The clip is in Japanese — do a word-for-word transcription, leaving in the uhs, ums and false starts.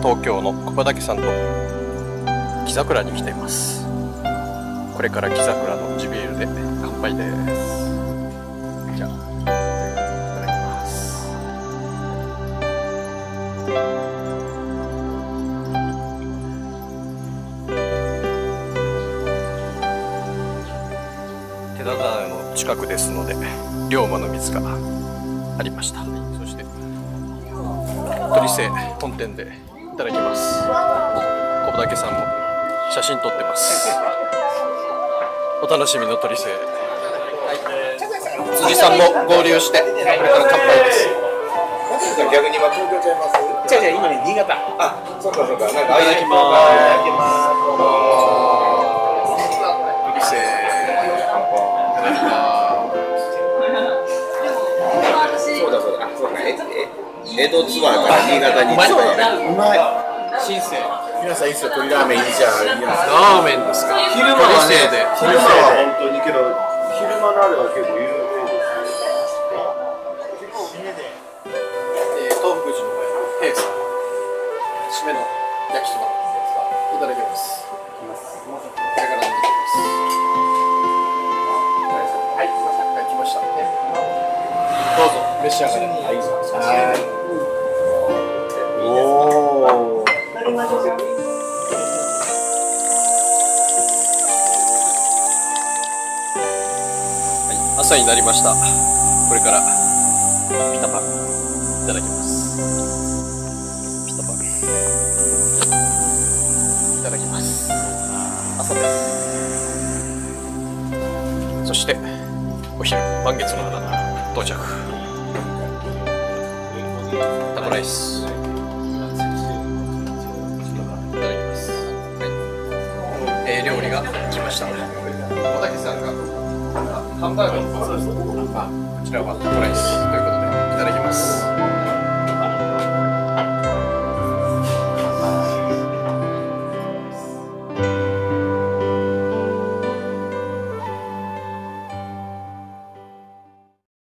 東京の小畑さんと木桜に来ています。これから木桜の地ビールで乾杯です。じゃあいただきます。手田川の近くですので龍馬の水がありました。そして鳥瀬本店でいただきます。小畑さんも写真撮ってます。お楽しみの鳥瀬、辻さんも合流してこれから乾杯です。 逆に今東京ちゃいます。 じゃじゃ今ね新潟。 あ、そうかそうか。なんかいただきます。鳥瀬、いただきます。 そうだそうだ。あ、そうか。え江戸ツアーから新潟に。うまい。うまい。 新鮮。 皆さんいいっすよ。鶏ラーメンいいじゃん。 ラーメンですか。 昼間はね、 鳥瀬で。 昼間は本当にけど昼間のあれは結構有名です。 えー、東福寺の前の平さん、締めの焼きそばいただきます。これから飲んでいきます。はい、来ました。どうぞ召し上がれ。はい。 おお。 朝になりました。これからピタパンいただきます。ピタパンいただきます。朝です。そしてお昼満月の花到着。タコライスいただきます。はい、えー、料理が来ました。小竹さんがハンバーガー、こちらはタコライスということでいただきます。